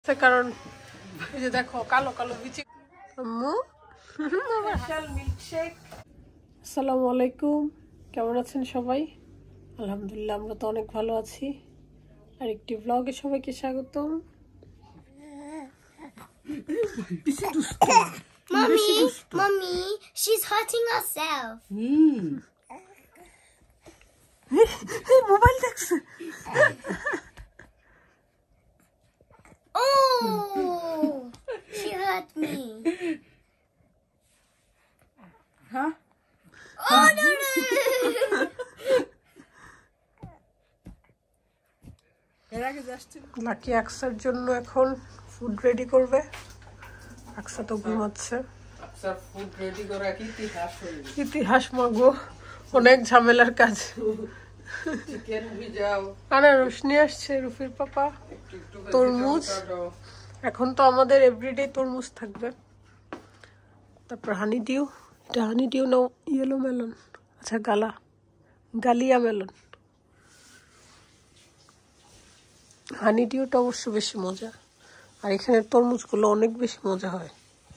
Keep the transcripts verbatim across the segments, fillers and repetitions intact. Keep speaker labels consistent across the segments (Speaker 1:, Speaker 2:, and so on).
Speaker 1: কারণ এই যে দেখো কালো কালো বিচি আম্মু স্পেশাল মিল্কশেক। আসসালামু আলাইকুম, কেমন আছেন সবাই? আলহামদুলিল্লাহ আমরা তো অনেক ভালো আছি। আর একটি ব্লগে সবাইকে স্বাগতম।
Speaker 2: Mommy, mommy, she's hurting herself.
Speaker 1: Hmm mobile দেখছে।
Speaker 2: Oh, she hurt me.
Speaker 1: হ্যাঁ
Speaker 2: Oh no no!
Speaker 1: লাকি আকসার জন্য এখন ফুড রেডি করবে। আকসা তো ঘুমাচ্ছে।
Speaker 3: আকসার ফুড রেডি করা কি ইতিহাস হইল।
Speaker 1: ইতিহাস মাগো, অনেক ঝামেলার কাজ।
Speaker 3: চিকেন ভিজাও,
Speaker 1: আনারস নিয়ে আসছে রুফির পাপা, তরমুজ। এখন তো আমাদের এভরিডে তরমুজ থাকবে। তারপর হানি ডিউ, এটা হানি ডিউ নাও ইয়েলো মেলন, আচ্ছা গালা গালিয়া মেলন। হানি ডিউটা অবশ্য বেশি মজা, আর এখানে তরমুজগুলো অনেক বেশি মজা হয়।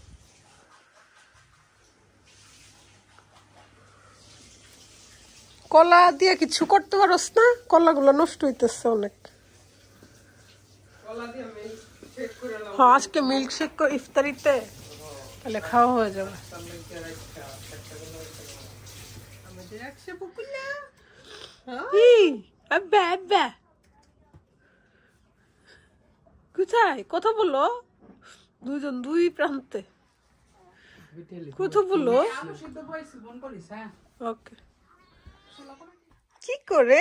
Speaker 1: কলা দিয়ে কিছু করতে পারোস না? কলাগুলো নষ্ট হইতেছে অনেক। হ্যাঁ আজকে মিল্ক শেক ইফতারিতে তাহলে খাওয়া হয়ে যাবে। কোথায় কথা বলো দুজন দুই প্রান্তে কথা বলো। ওকে, কি করে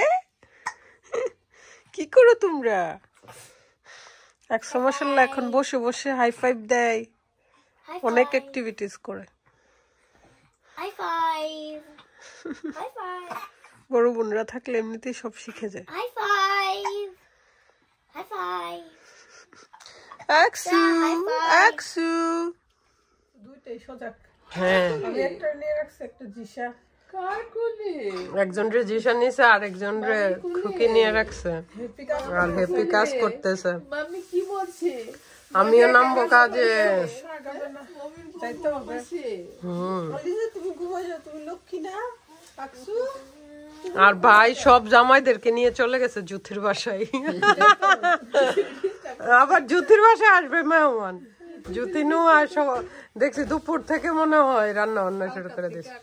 Speaker 1: কি করো তোমরা? একশো মাসাল্লাহ এখন বসে বসে হাই ফাইভ দেয়, অনেক অ্যাক্টিভিটিস করে।
Speaker 2: High five. High five.
Speaker 1: বড় বোনরা থাকলে এমনিতেই সব শিখে যায়।
Speaker 2: High five. High five.
Speaker 1: আকসু আকসু দুইটাই সজাগ। হ্যাঁ আমি একটা নিয়ে রাখছি, একটা জিশা।
Speaker 3: কার কোলে?
Speaker 1: একজন রে জিশা নিছে আর একজন রে খুকি নিয়ে রাখছে, আর হ্যাপি কাজ করতেছে।
Speaker 3: মাম্মি কি বলছে?
Speaker 1: আমিও নামবো কাজে।
Speaker 3: যাইতে হবে।
Speaker 1: হুম
Speaker 3: তুমি ঘুমাই যাও, তুমি লক্ষ্মী না আকসু?
Speaker 1: আর ভাই সব জামাইদেরকে নিয়ে চলে গেছে জুথির বাসায়। আবার জুথির বাসায় আসবে মেহমান। জুথিনু আর সব দেখছি দুপুর থেকে মনে হয় রান্না বান্না শুরু করে দিচ্ছে।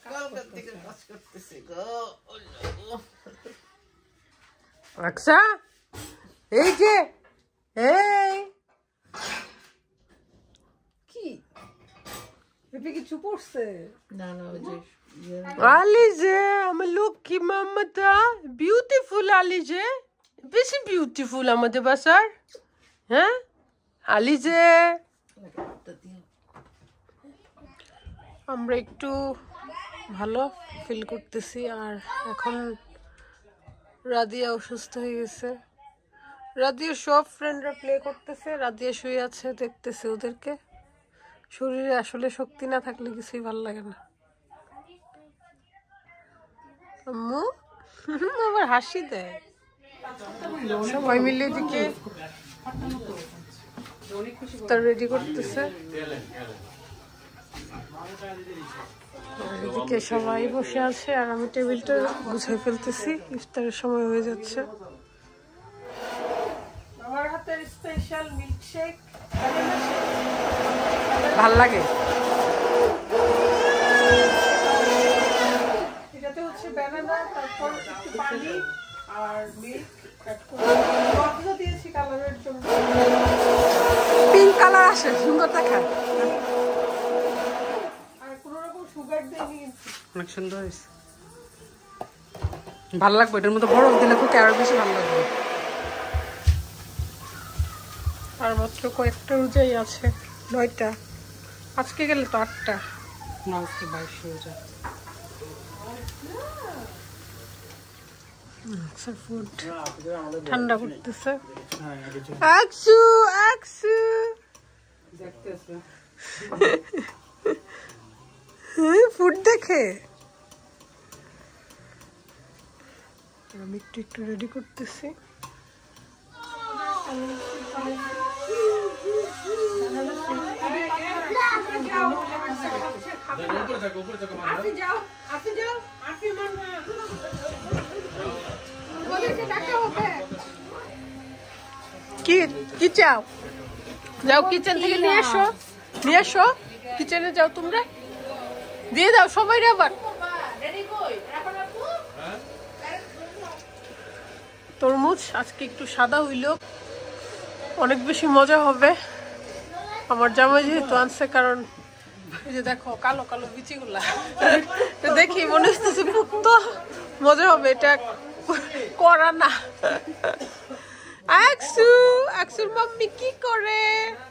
Speaker 1: আকসা এই যে এই
Speaker 3: কি
Speaker 1: এপি কিছু পড়ছে
Speaker 3: না না ওই যে
Speaker 1: আলিজে আমার লক্ষ্মী মাম্মাটা বিউটিফুল। আলিজে বেশি বিউটিফুল আমাদের বাসার। হ্যাঁ আলিজে আমরা একটু ভালো ফিল করতেছি। আর এখন রাদিয়া অসুস্থ হয়ে গেছে। রাদিয়া সব ফ্রেন্ডরা প্লে করতেছে, রাদিয়া শুয়ে আছে দেখতেছে ওদেরকে। শরীরে আসলে শক্তি না থাকলে কিছুই ভালো লাগে না। আম্মু আবার হাসি দেয়। সবাই মিলে এদিকে ইফতার রেডি করতেছে। এদিকে সবাই বসে আছে আর আমি টেবিলটা গুছিয়ে ফেলতেছি, ইফতারের সময় হয়ে যাচ্ছে। আমার হাতের স্পেশাল মিল্কশেক ভাল লাগে। এটাতে হচ্ছে ব্যানানা, তারপর একটু পানি আর মিল্ক অ্যাড করে মশলা দিয়েছি কালারের জন্য। পিঙ্ক কালার আসে, সুন্দর দেখায়। আর কোনো রকম সুগার দেয়নি কিন্তু।
Speaker 3: অনেক সুন্দর হয়েছে, ভালো লাগবে। এটার মধ্যে বরফ দিলে খুব আরো বেশি ভালো লাগবে।
Speaker 1: আর মাত্র কয়েকটা রোজাই আছে, নয়টা। আজকে গেলে তো আটটা।
Speaker 3: না আজকে বাইশ রোজা।
Speaker 1: ফুড ঠান্ডা করতেছে। আকসু আকসু ফুড দেখে আমি একটু একটু রেডি করতেছি। আপনি যাও আপনি যাও আপনি মান ওদেরকে ডাকা হবে কি কি চাও যাও কিচেন থেকে নিয়ে এসো নিয়ে এসো কিচেনে যাও তোমরা দিয়ে দাও সবাই আবার তরমুজ আজকে একটু সাদা হইল অনেক বেশি মজা হবে আমার জামাই যেহেতু আনছে কারণ এই যে দেখো কালো কালো বিচিগুলা দেখি মনে হচ্ছে পুক্তো মজা হবে এটা করা না আকসু আকসুর মাম্মি কি করে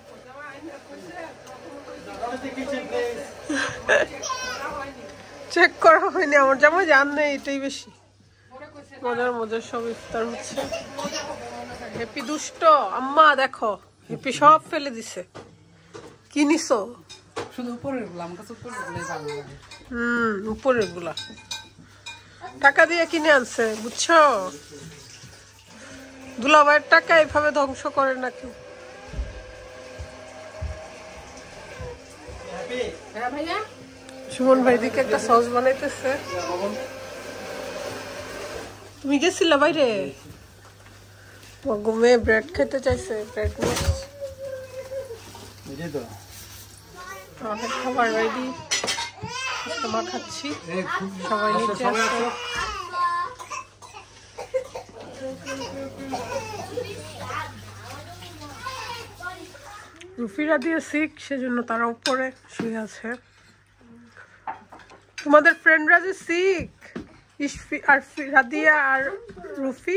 Speaker 1: চেক করা হয়নি আমার জামাই জান নেই এটাই বেশি মজার মজার সব ইফতার হচ্ছে হ্যাপি দুষ্ট আম্মা দেখো হ্যাপি সব ফেলে দিছে কি নিছো
Speaker 3: শুধু উপরের গুলো আমার কাছে উপরের গুলো ভালো লাগে
Speaker 1: হুম উপরের গুলা টাকা দিয়ে কিনে আনছে বুঝছো দুলাভাইয়ের টাকা এইভাবে ধ্বংস করে না কেউ সুমন ভাই দিকে একটা সস বানাইতেছে তুমি গেছিলা বাইরে ঘুমে ব্রেড খেতে চাইছে ব্রেড অনেক খাবার রেডি তোমার খাচ্ছি সবাই নিচে আছে রুফিরা দিয়ে শিখ সেজন্য তারা উপরে শুয়ে আছে তোমাদের ফ্রেন্ডরা যে শিখ ইশফি আর রাদিয়া আর রুফি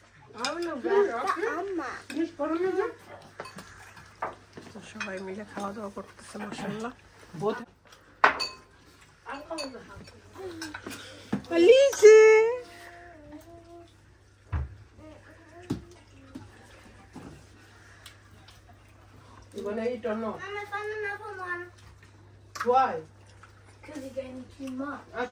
Speaker 1: সবাই মিলে খাওয়া দাওয়া করতেছে মাশাআল্লাহ Alice You wanna eat or not?
Speaker 2: Mama, find another one.
Speaker 1: Why?
Speaker 2: Because you gave me too much.